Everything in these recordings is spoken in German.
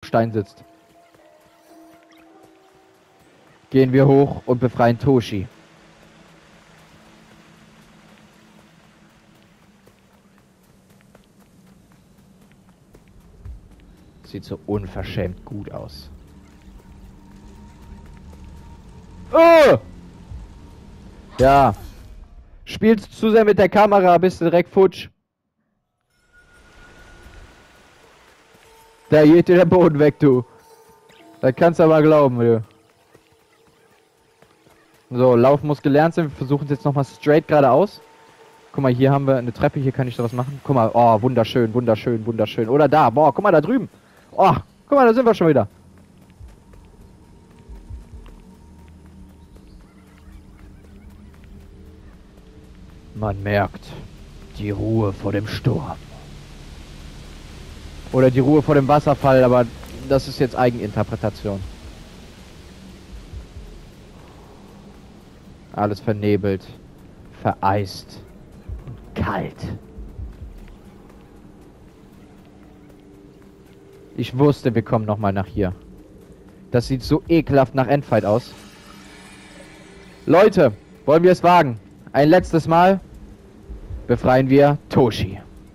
Stein sitzt. Gehen wir hoch und befreien Toshi. Sieht so unverschämt gut aus. Oh! Ja. Spielst zu sehr mit der Kamera, bist du direkt futsch. Da geht dir der Boden weg, du. Das kannst du aber glauben, du. So, Laufen muss gelernt sein. Wir versuchen es jetzt nochmal straight geradeaus. Guck mal, hier haben wir eine Treppe. Hier kann ich da was machen. Guck mal, oh, wunderschön, wunderschön, wunderschön. Oder da, boah, guck mal da drüben. Oh, guck mal, da sind wir schon wieder. Man merkt die Ruhe vor dem Sturm. Oder die Ruhe vor dem Wasserfall, aber das ist jetzt Eigeninterpretation. Alles vernebelt, vereist und kalt. Ich wusste, wir kommen nochmal nach hier. Das sieht so ekelhaft nach Endfight aus. Leute, wollen wir es wagen? Ein letztes Mal befreien wir Toshi.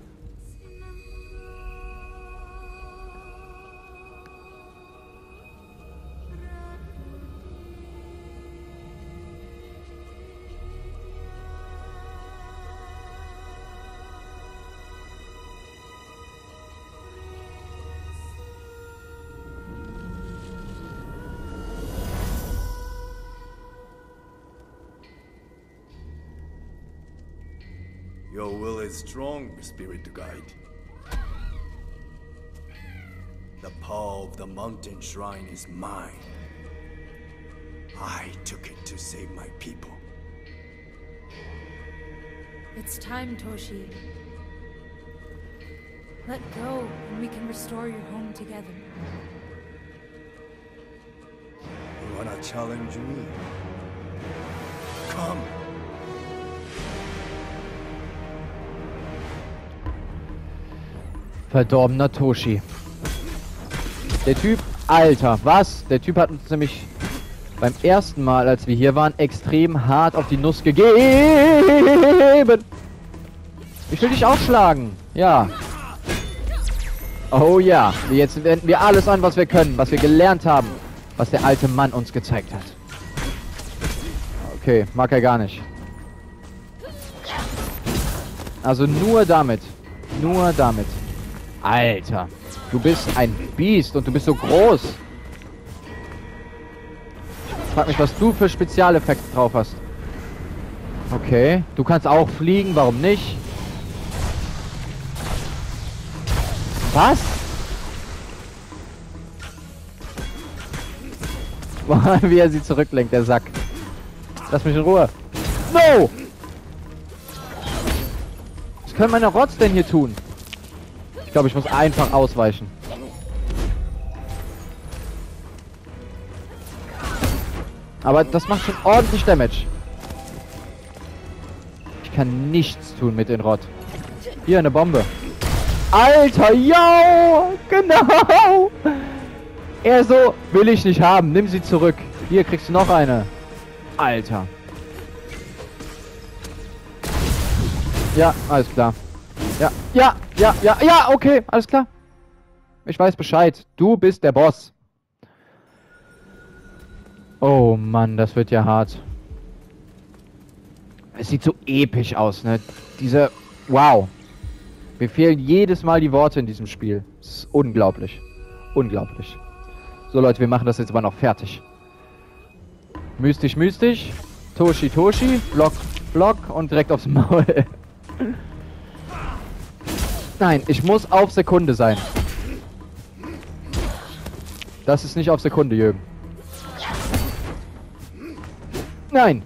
Your will is strong, Spirit to guide. The power of the mountain shrine is mine. I took it to save my people. It's time, Toshi. Let go, and we can restore your home together. You wanna challenge me? Come! Verdorbener Toshi. Der Typ, Alter, was? Der Typ hat uns nämlich beim ersten Mal, als wir hier waren, extrem hart auf die Nuss gegeben. Ich will dich auch schlagen. Ja. Oh ja. Jetzt wenden wir alles an, was wir können, was wir gelernt haben, was der alte Mann uns gezeigt hat. Okay, mag er gar nicht. Also nur damit. Nur damit. Alter, du bist ein Biest und du bist so groß. Ich frag mich, was du für Spezialeffekte drauf hast. Okay, du kannst auch fliegen, warum nicht? Was? Boah, wie er sie zurücklenkt, der Sack. Lass mich in Ruhe. No! Was können meine Rots denn hier tun? Ich glaube, ich muss einfach ausweichen. Aber das macht schon ordentlich Damage. Ich kann nichts tun mit den Rot. Hier, eine Bombe. Alter, ja! Genau! Er so, will ich nicht haben. Nimm sie zurück. Hier, kriegst du noch eine. Alter. Ja, alles klar. Ja, ja, ja, ja, ja, okay, alles klar. Ich weiß Bescheid. Du bist der Boss. Oh Mann, das wird ja hart. Es sieht so episch aus, ne? Diese... Wow. Mir fehlen jedes Mal die Worte in diesem Spiel. Es ist unglaublich. Unglaublich. So Leute, wir machen das jetzt aber noch fertig. Mystisch, mystisch. Toshi, Toshi. Block, Block und direkt aufs Maul. Nein, ich muss auf Sekunde sein. Das ist nicht auf Sekunde, Jürgen. Nein!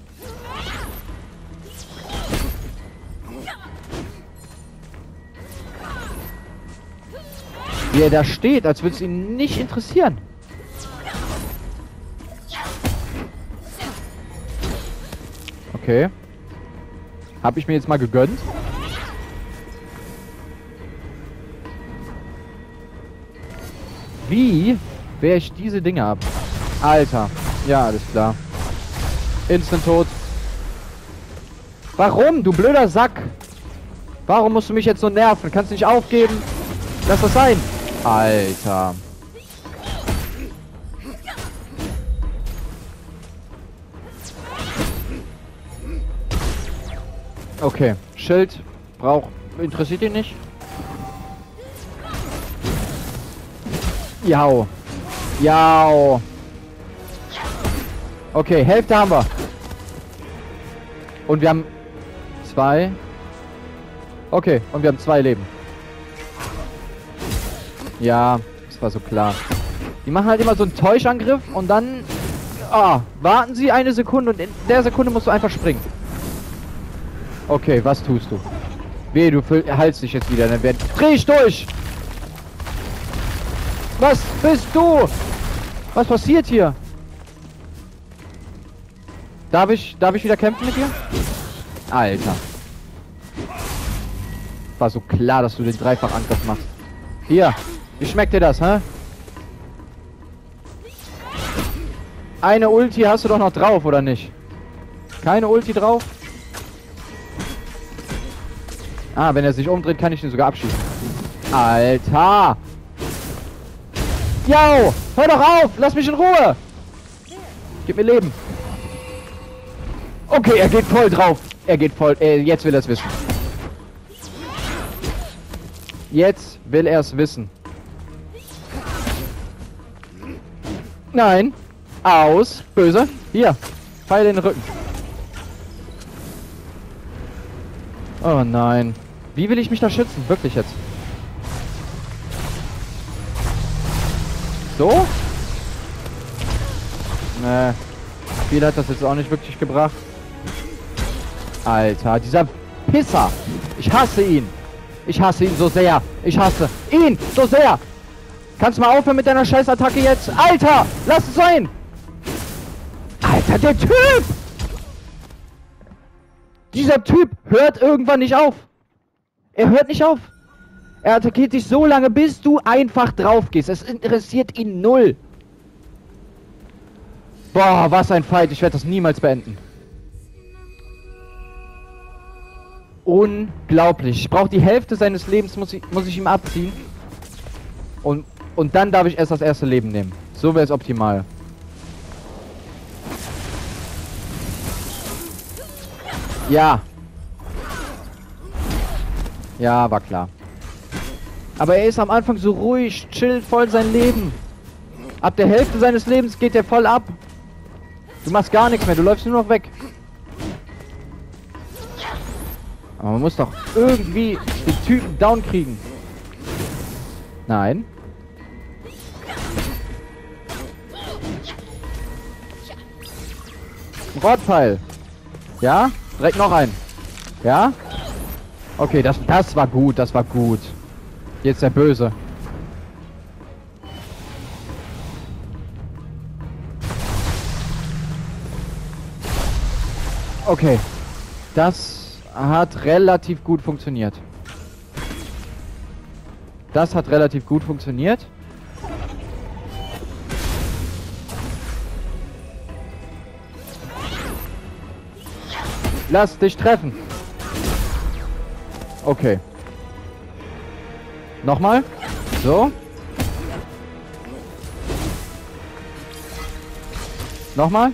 Wie er da steht, als würde es ihn nicht interessieren. Okay. Habe ich mir jetzt mal gegönnt. Wie wehre ich diese Dinge ab? Alter. Ja, alles klar. Instant tot. Warum, du blöder Sack? Warum musst du mich jetzt so nerven? Kannst du nicht aufgeben? Lass das sein. Alter. Okay. Schild. Interessiert ihn nicht? Jau. Jau. Okay, Hälfte haben wir. Und wir haben 2. Okay, und wir haben 2 Leben. Ja, das war so klar. Die machen halt immer so einen Täuschangriff und dann... warten sie eine Sekunde und in der Sekunde musst du einfach springen. Okay, was tust du? Wehe, du haltst dich jetzt wieder, dann dreh ich durch! Was bist du? Was passiert hier? Darf ich wieder kämpfen mit dir? Alter. War so klar, dass du den Dreifachangriff machst. Hier. Wie schmeckt dir das, hä? Eine Ulti hast du doch noch drauf, oder nicht? Keine Ulti drauf? Ah, wenn er sich umdreht, kann ich ihn sogar abschießen. Alter! Jau! Hör doch auf! Lass mich in Ruhe! Gib mir Leben. Okay, er geht voll drauf. Er geht voll... jetzt will er es wissen. Jetzt will er es wissen. Nein. Aus. Böse. Hier. Pfeil in den Rücken. Oh nein. Wie will ich mich da schützen? Wirklich jetzt. So? Nee. Viel hat das jetzt auch nicht wirklich gebracht. Alter, dieser Pisser. Ich hasse ihn. Ich hasse ihn so sehr. Ich hasse ihn so sehr. Kannst du mal aufhören mit deiner Scheißattacke jetzt? Alter, lass es sein. Alter, der Typ. Dieser Typ hört irgendwann nicht auf. Er hört nicht auf. Er attackiert dich so lange, bis du einfach drauf gehst. Es interessiert ihn null. Boah, was ein Fight. Ich werde das niemals beenden. Unglaublich. Ich brauche die Hälfte seines Lebens, muss ich ihm abziehen. Und dann darf ich erst das erste Leben nehmen. So wäre es optimal. Ja. Ja, war klar. Aber er ist am Anfang so ruhig, chillt voll sein Leben. Ab der Hälfte seines Lebens geht er voll ab. Du machst gar nichts mehr, du läufst nur noch weg. Aber man muss doch irgendwie die Typen down kriegen. Nein. Rotpfeil. Ja? Direkt noch ein. Ja? Okay, das war gut, das war gut. Jetzt der Böse. Okay. Das hat relativ gut funktioniert. Das hat relativ gut funktioniert. Lass dich treffen. Okay. Nochmal. So. Nochmal.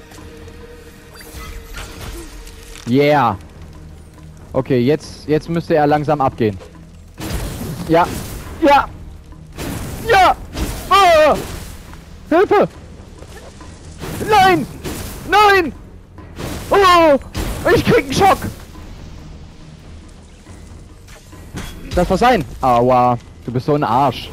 Yeah. Okay, jetzt müsste er langsam abgehen. Ja. Ja. Ja. Oh. Hilfe. Nein. Nein. Oh. Ich krieg einen Schock. Das war sein. Aua. Du bist so ein Arsch.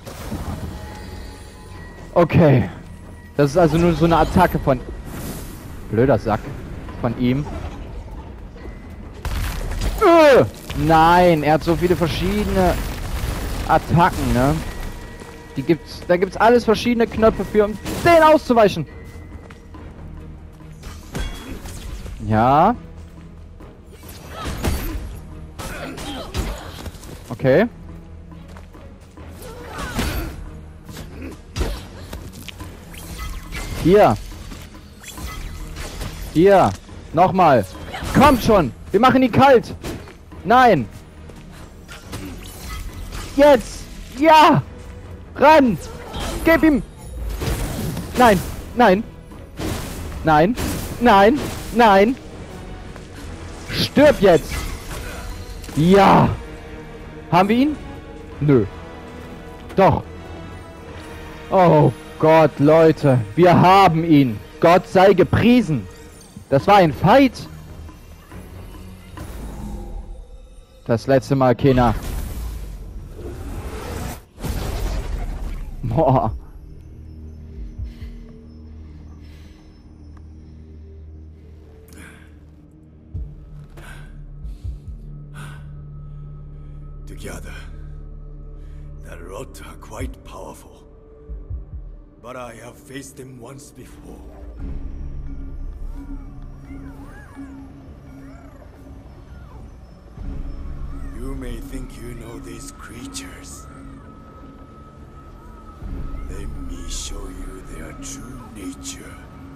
Okay. Das ist also nur so eine Attacke von... Blöder Sack. Von ihm. Nein, er hat so viele verschiedene Attacken, ne? Da gibt's alles verschiedene Knöpfe für, um den auszuweichen. Ja. Okay. Hier. Hier. Nochmal. Kommt schon. Wir machen ihn kalt. Nein. Jetzt. Ja. Ran. Gib ihm. Nein. Nein. Nein. Nein. Nein. Stirb jetzt. Ja. Haben wir ihn? Nö. Doch. Oh Gott, Leute. Wir haben ihn. Gott sei gepriesen. Das war ein Fight. Das letzte Mal, Kena. Boah. Together, the Rot are quite powerful, but I have faced them once before. You may think you know these creatures. Let me show you their true nature.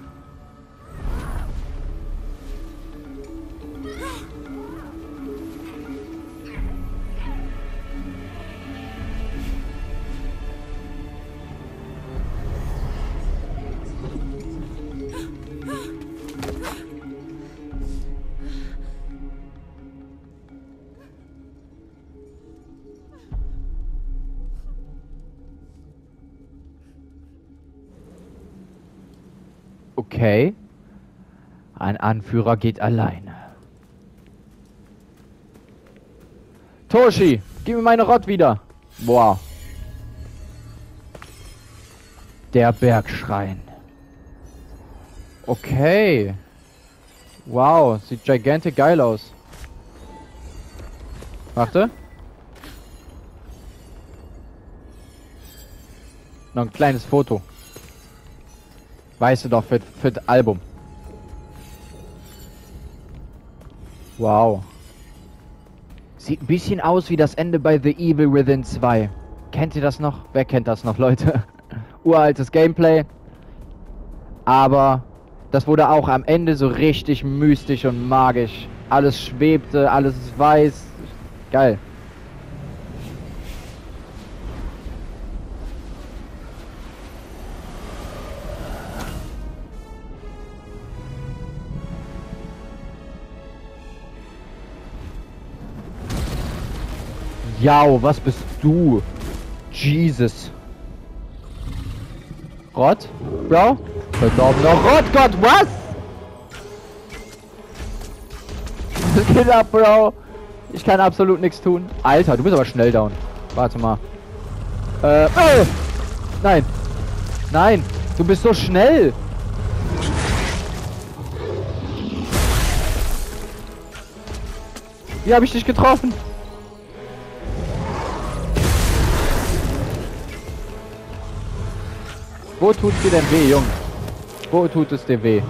Okay. Ein Anführer geht alleine. Toshi, gib mir meine Rott wieder. Boah. Der Bergschrein. Okay. Wow, sieht gigantic geil aus. Warte. Noch ein kleines Foto. Weißt du doch, für das Album. Wow. Sieht ein bisschen aus wie das Ende bei The Evil Within 2. Kennt ihr das noch? Wer kennt das noch, Leute? Uraltes Gameplay. Aber das wurde auch am Ende so richtig mystisch und magisch. Alles schwebte, alles ist weiß. Geil. Jau, was bist du? Jesus. Rott? Bro? Verdorbener Rottgott, was? Was geht ab, Bro? Ich kann absolut nichts tun. Alter, du bist aber schnell down. Warte mal. Nein. Nein, du bist so schnell. Wie habe ich dich getroffen? Wo tut's dir denn weh, Junge? Wo tut es dir weh?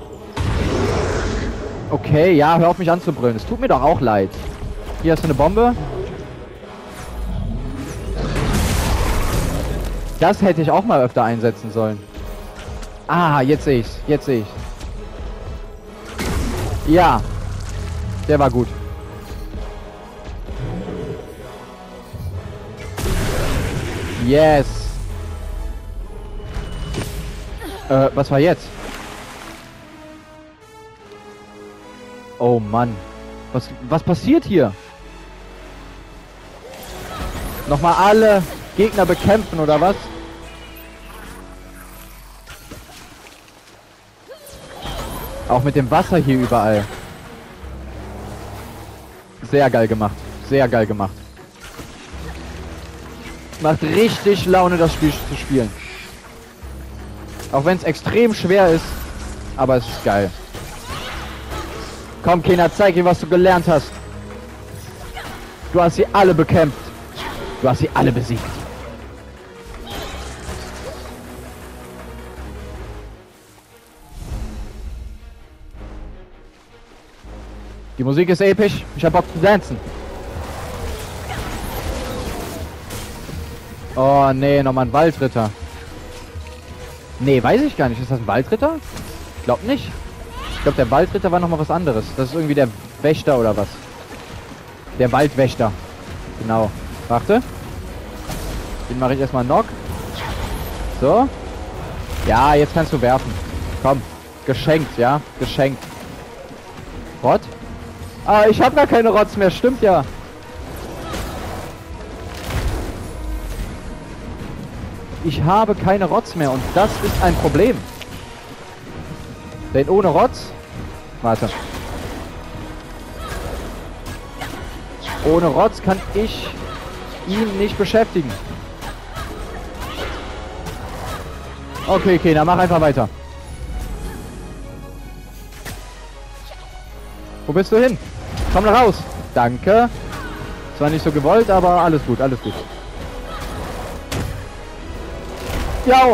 Okay, ja, hör auf mich anzubrüllen. Es tut mir doch auch leid. Hier hast du eine Bombe. Das hätte ich auch mal öfter einsetzen sollen. Ah, jetzt sehe ich's. Jetzt sehe ich's. Ja. Der war gut. Yes. Was war jetzt? Oh Mann. Was passiert hier? Nochmal alle Gegner bekämpfen, oder was? Auch mit dem Wasser hier überall. Sehr geil gemacht. Sehr geil gemacht. Macht richtig Laune, das Spiel zu spielen. Auch wenn es extrem schwer ist, aber es ist geil. Komm, Kena, zeig ihm, was du gelernt hast. Du hast sie alle bekämpft. Du hast sie alle besiegt. Die Musik ist episch. Ich hab Bock zu tanzen. Oh nee, nochmal ein Waldritter. Nee, weiß ich gar nicht. Ist das ein Waldritter? Ich glaube nicht. Ich glaube, der Waldritter war nochmal was anderes. Das ist irgendwie der Wächter oder was. Der Waldwächter. Genau. Warte. Den mache ich erstmal knock. So. Ja, jetzt kannst du werfen. Komm. Geschenkt, ja? Geschenkt. Rott? Ah, ich habe gar keine Rotz mehr. Stimmt ja. Ich habe keine Rotz mehr und das ist ein Problem. Denn ohne Rotz... Warte. Ohne Rotz kann ich ihn nicht beschäftigen. Okay, okay, dann mach einfach weiter. Wo bist du hin? Komm da raus. Danke. Zwar nicht so gewollt, aber alles gut, alles gut. Ja.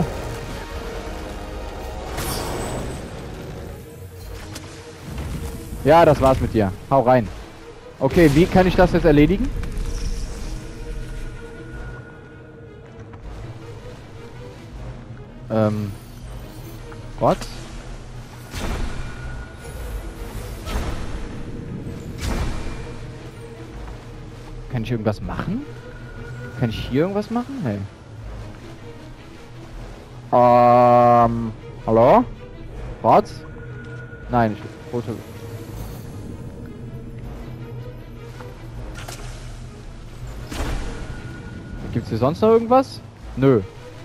Ja, das war's mit dir. Hau rein. Okay, wie kann ich das jetzt erledigen? Gott. Kann ich irgendwas machen? Kann ich hier irgendwas machen? Hey. Hallo? Gott? Nein, ich wollte... Gibt's hier sonst noch irgendwas? Nö.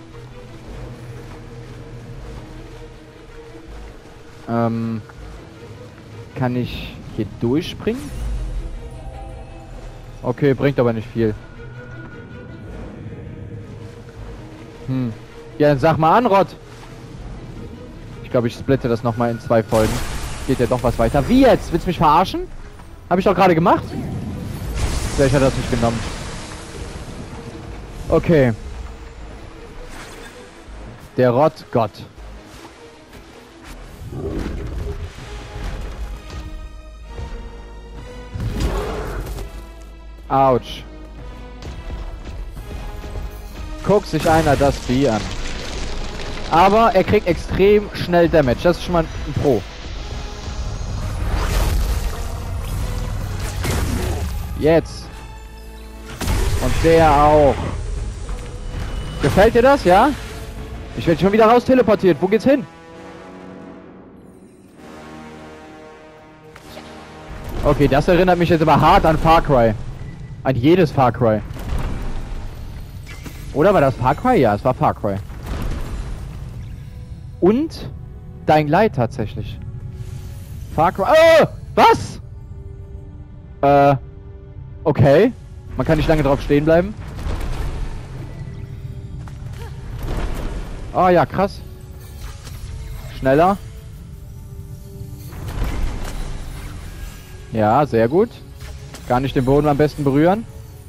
Kann ich hier durchspringen? Okay, bringt aber nicht viel. Ja, dann sag mal an, Rott. Ich glaube, ich splitte das nochmal in 2 Folgen. Geht ja doch was weiter. Wie jetzt? Willst du mich verarschen? Habe ich doch gerade gemacht. Vielleicht hat er das nicht genommen. Okay. Der Rottgott. Autsch. Guckt sich einer das Vieh an. Aber er kriegt extrem schnell Damage. Das ist schon mal ein Pro. Jetzt. Und der auch. Gefällt dir das, ja? Ich werde schon wieder raus teleportiert. Wo geht's hin? Okay, das erinnert mich jetzt aber hart an Far Cry. An jedes Far Cry. Oder war das Far Cry? Ja, es war Far Cry. Und Dying Light tatsächlich. Far Cry... Oh! Was? Okay. Man kann nicht lange drauf stehen bleiben. Oh ja, krass. Schneller. Ja, sehr gut. Gar nicht den Boden am besten berühren.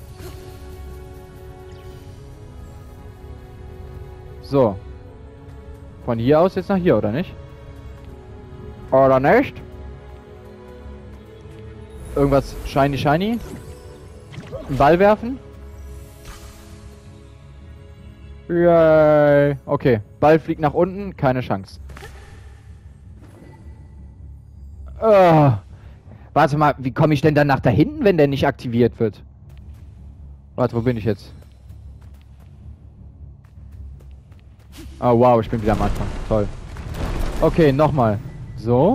So. Von hier aus jetzt nach hier, oder nicht? Oder nicht? Irgendwas shiny shiny? Einen Ball werfen? Yay. Okay, Ball fliegt nach unten, keine Chance. Warte mal, wie komme ich denn dann nach da hinten, wenn der nicht aktiviert wird? Warte, wo bin ich jetzt? Oh wow, ich bin wieder am Anfang. Toll. Okay, nochmal. So.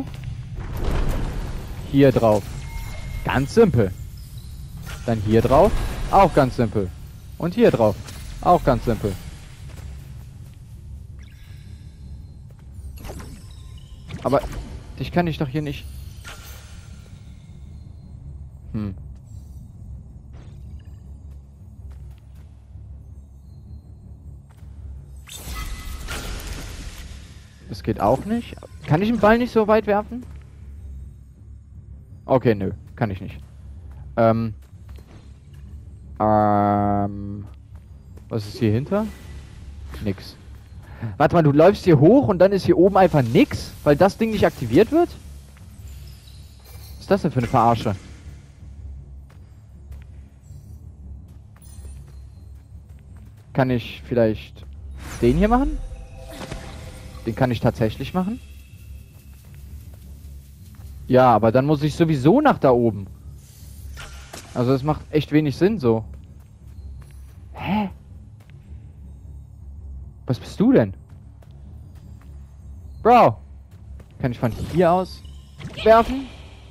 Hier drauf. Ganz simpel. Dann hier drauf. Auch ganz simpel. Und hier drauf. Auch ganz simpel. Aber dich kann ich doch hier nicht... Das geht auch nicht. Kann ich den Ball nicht so weit werfen? Okay, nö. Kann ich nicht. Was ist hier hinter? Nix. Warte mal, du läufst hier hoch und dann ist hier oben einfach nix, weil das Ding nicht aktiviert wird? Was ist das denn für eine Verarsche? Kann ich vielleicht den hier machen? Den kann ich tatsächlich machen? Ja, aber dann muss ich sowieso nach da oben. Also das macht echt wenig Sinn so. Hä? Was bist du denn? Bro! Kann ich von hier aus werfen?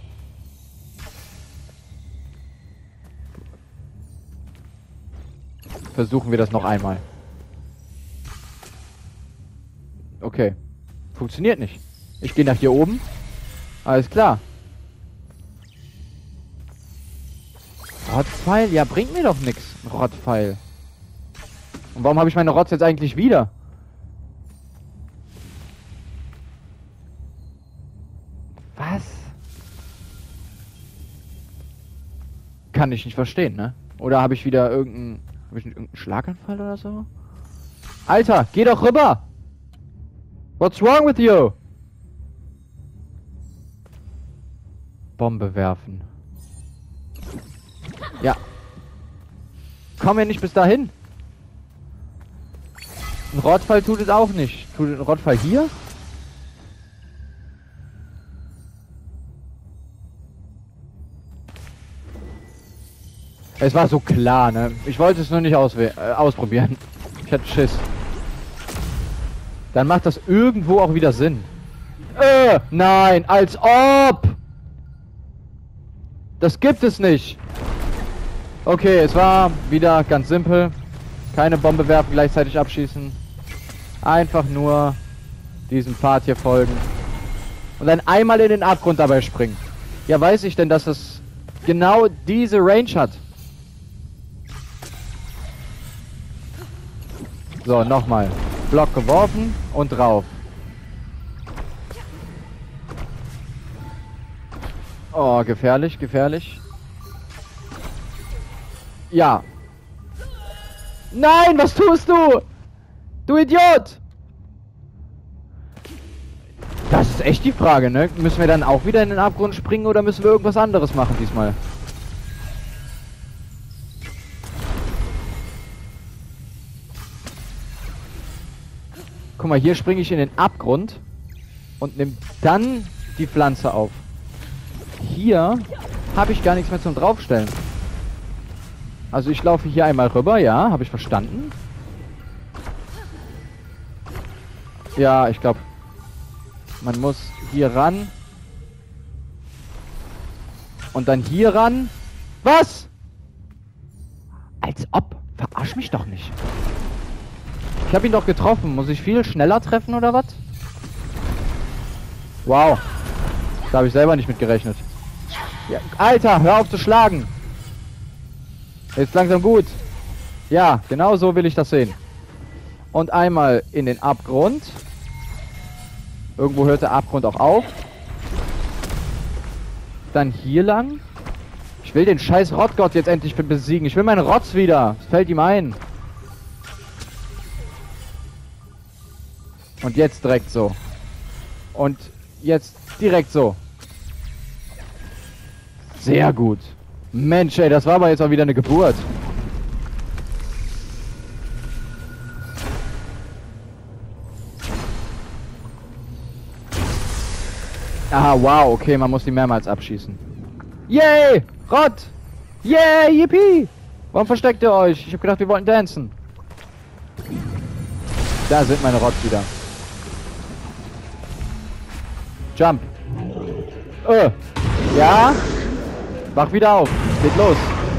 Versuchen wir das noch einmal. Okay. Funktioniert nicht. Ich gehe nach hier oben. Alles klar. Rottpfeil? Ja, bringt mir doch nichts. Ein Rottpfeil. Und warum habe ich meine Rotz jetzt eigentlich wieder? Was? Kann ich nicht verstehen, ne? Oder habe ich wieder irgendeinen... Habe ich irgendeinen Schlaganfall oder so? Alter, geh doch rüber! What's wrong with you? Bombe werfen. Ja. Komm ja nicht bis dahin. Ein Rottpfeil tut es auch nicht. Tut ein Rottpfeil hier? Es war so klar, ne? Ich wollte es nur nicht ausprobieren. Ich hatte Schiss. Dann macht das irgendwo auch wieder Sinn. Nein, als ob! Das gibt es nicht. Okay, es war wieder ganz simpel. Keine Bombe werfen, gleichzeitig abschießen. Einfach nur diesem Pfad hier folgen. Und dann einmal in den Abgrund dabei springen. Ja, weiß ich denn, dass es genau diese Range hat? So, nochmal. Block geworfen und drauf. Oh, gefährlich, gefährlich. Ja. Nein, was tust du? Du Idiot! Das ist echt die Frage, ne? Müssen wir dann auch wieder in den Abgrund springen oder müssen wir irgendwas anderes machen diesmal? Guck mal, hier springe ich in den Abgrund und nehme dann die Pflanze auf. Hier habe ich gar nichts mehr zum Draufstellen. Also ich laufe hier einmal rüber, ja, habe ich verstanden. Ja, ich glaube, man muss hier ran. Und dann hier ran. Was? Als ob. Verarsch mich doch nicht. Ich habe ihn doch getroffen. Muss ich viel schneller treffen oder was? Wow. Da habe ich selber nicht mit gerechnet. Ja, Alter, hör auf zu schlagen. Ist langsam gut. Ja, genau so will ich das sehen. Und einmal in den Abgrund. Irgendwo hört der Abgrund auch auf. Dann hier lang. Ich will den scheiß Rottgott jetzt endlich besiegen. Ich will meinen Rotz wieder. Es fällt ihm ein. Und jetzt direkt so. Und jetzt direkt so. Sehr gut. Mensch, ey, das war aber jetzt auch wieder eine Geburt. Aha, wow, okay, man muss die mehrmals abschießen. Yay! Rott! Yay, yippie! Warum versteckt ihr euch? Ich hab gedacht, wir wollten dancen. Da sind meine Rotts wieder. Jump. Ja? Wach wieder auf. Es geht los.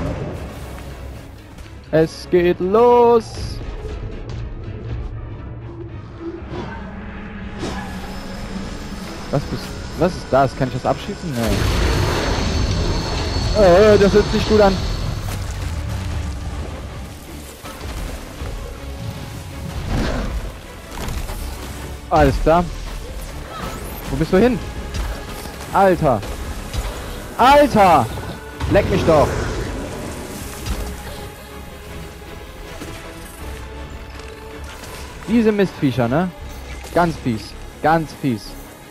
Es geht los. Was ist das? Kann ich das abschießen? Nee. Das hört sich gut an. Alles klar. Wo bist du hin? Alter. Alter! Leck mich doch. Diese Mistviecher, ne? Ganz fies. Ganz fies.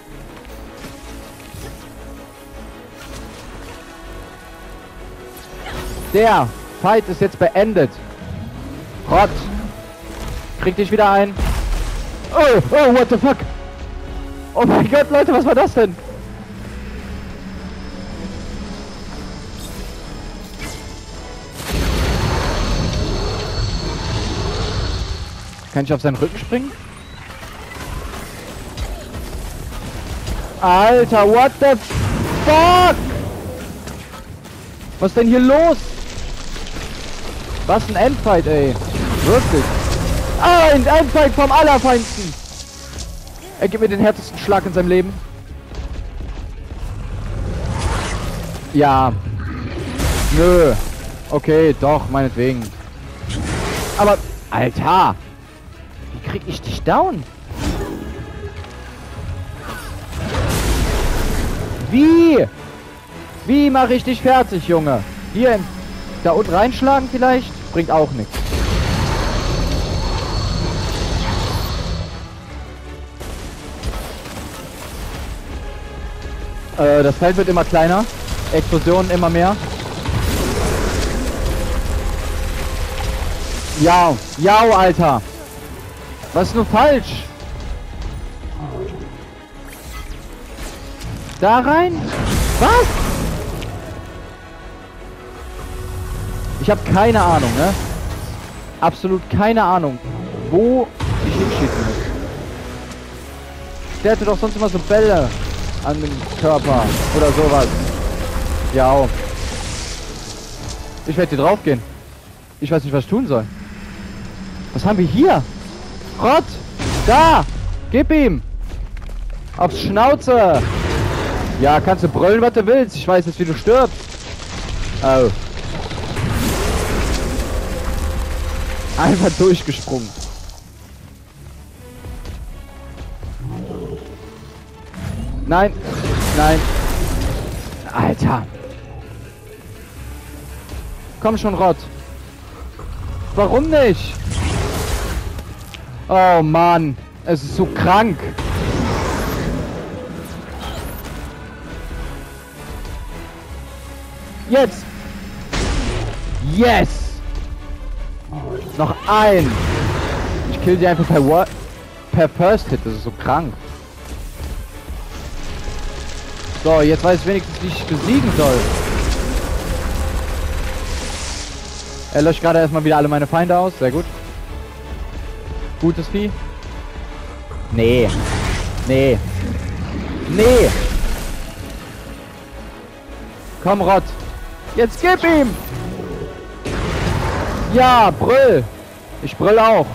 Der Fight ist jetzt beendet. Rott. Krieg dich wieder ein. Oh, oh, what the fuck? Oh mein Gott, Leute, was war das denn? Kann ich auf seinen Rücken springen? Alter, what the fuck? Was ist denn hier los? Was ein Endfight, ey. Wirklich. Ah, ein Endfight vom Allerfeinsten. Er gibt mir den härtesten Schlag in seinem Leben. Ja. Nö. Okay, doch, meinetwegen. Aber, Alter. Wie krieg ich dich down? Wie? Wie mache ich dich fertig, Junge? Hier, da unten reinschlagen vielleicht? Bringt auch nichts. Das Feld wird immer kleiner. Explosionen immer mehr. Ja, ja, Alter. Was ist nur falsch? Da rein? Was? Ich habe keine Ahnung, ne? Absolut keine Ahnung, wo ich hinschießen muss. Der hatte doch sonst immer so Bälle an dem Körper oder sowas. Ja. Ich werde hier drauf gehen. Ich weiß nicht, was ich tun soll. Was haben wir hier? Rott! Da! Gib ihm! Aufs Schnauze! Ja, kannst du brüllen, was du willst. Ich weiß jetzt, wie du stirbst. Oh. Einfach durchgesprungen. Nein. Nein. Alter. Komm schon, Rott. Warum nicht? Oh Mann. Es ist so krank. Jetzt. Yes. Noch ein. Ich kill die einfach per First Hit. Das ist so krank. So, jetzt weiß ich wenigstens, wie ich besiegen soll. Er löscht gerade erstmal wieder alle meine Feinde aus. Sehr gut. Gutes Vieh. Nee. Nee. Nee. Komm, Rott. Jetzt gib ihm. Ja, brüll. Ich brüll auch.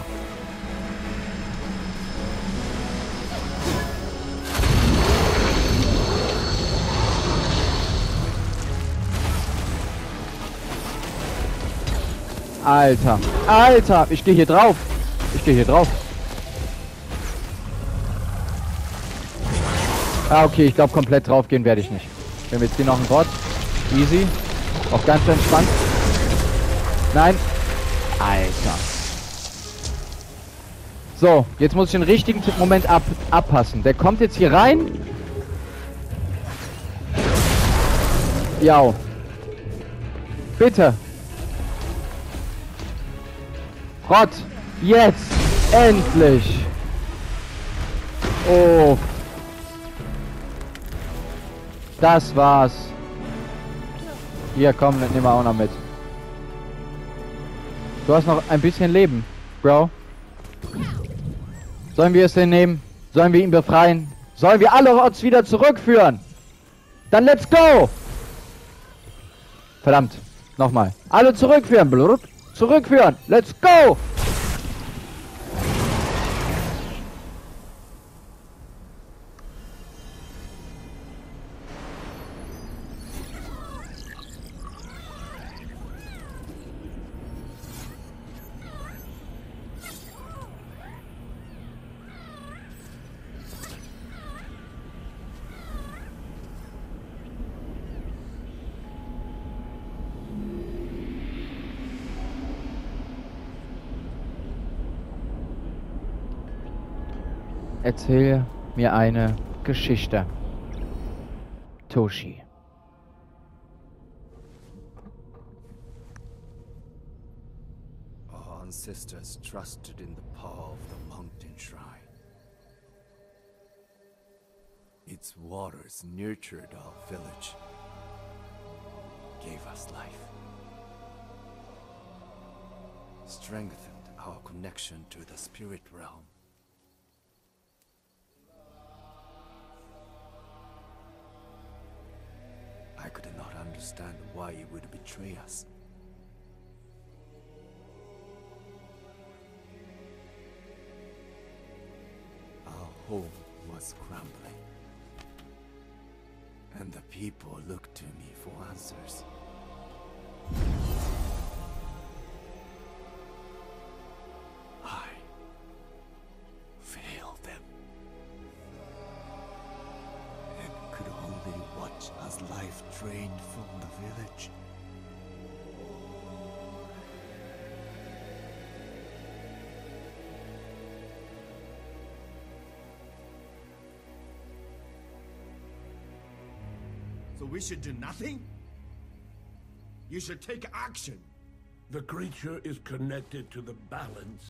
Alter. Alter. Ich stehe hier drauf. Ich stehe hier drauf. Ah, okay. Ich glaube, komplett drauf gehen werde ich nicht. Wir haben jetzt hier noch einen Bot. Easy. Auch ganz entspannt. Nein. Alter. So, jetzt muss ich den richtigen Moment abpassen. Der kommt jetzt hier rein. Ja. Bitte. Rott. Jetzt. Endlich. Oh. Das war's. Hier, komm, das nehmen wir auch noch mit. Du hast noch ein bisschen Leben, Bro. Sollen wir es denn nehmen? Sollen wir ihn befreien? Sollen wir alle Rotts wieder zurückführen? Dann let's go! Verdammt. Nochmal. Alle zurückführen. Blub. Zurückführen. Let's go! Erzähl mir eine Geschichte. Toshi. Our ancestors trusted in the power of the mountain shrine. Its waters nurtured our village, gave us life, strengthened our connection to the spirit realm. I could not understand why he would betray us. Our home was crumbling, and the people looked to me for answers. I failed them, and could only watch as life drained from the village. So we should do nothing? You should take action. The creature is connected to the balance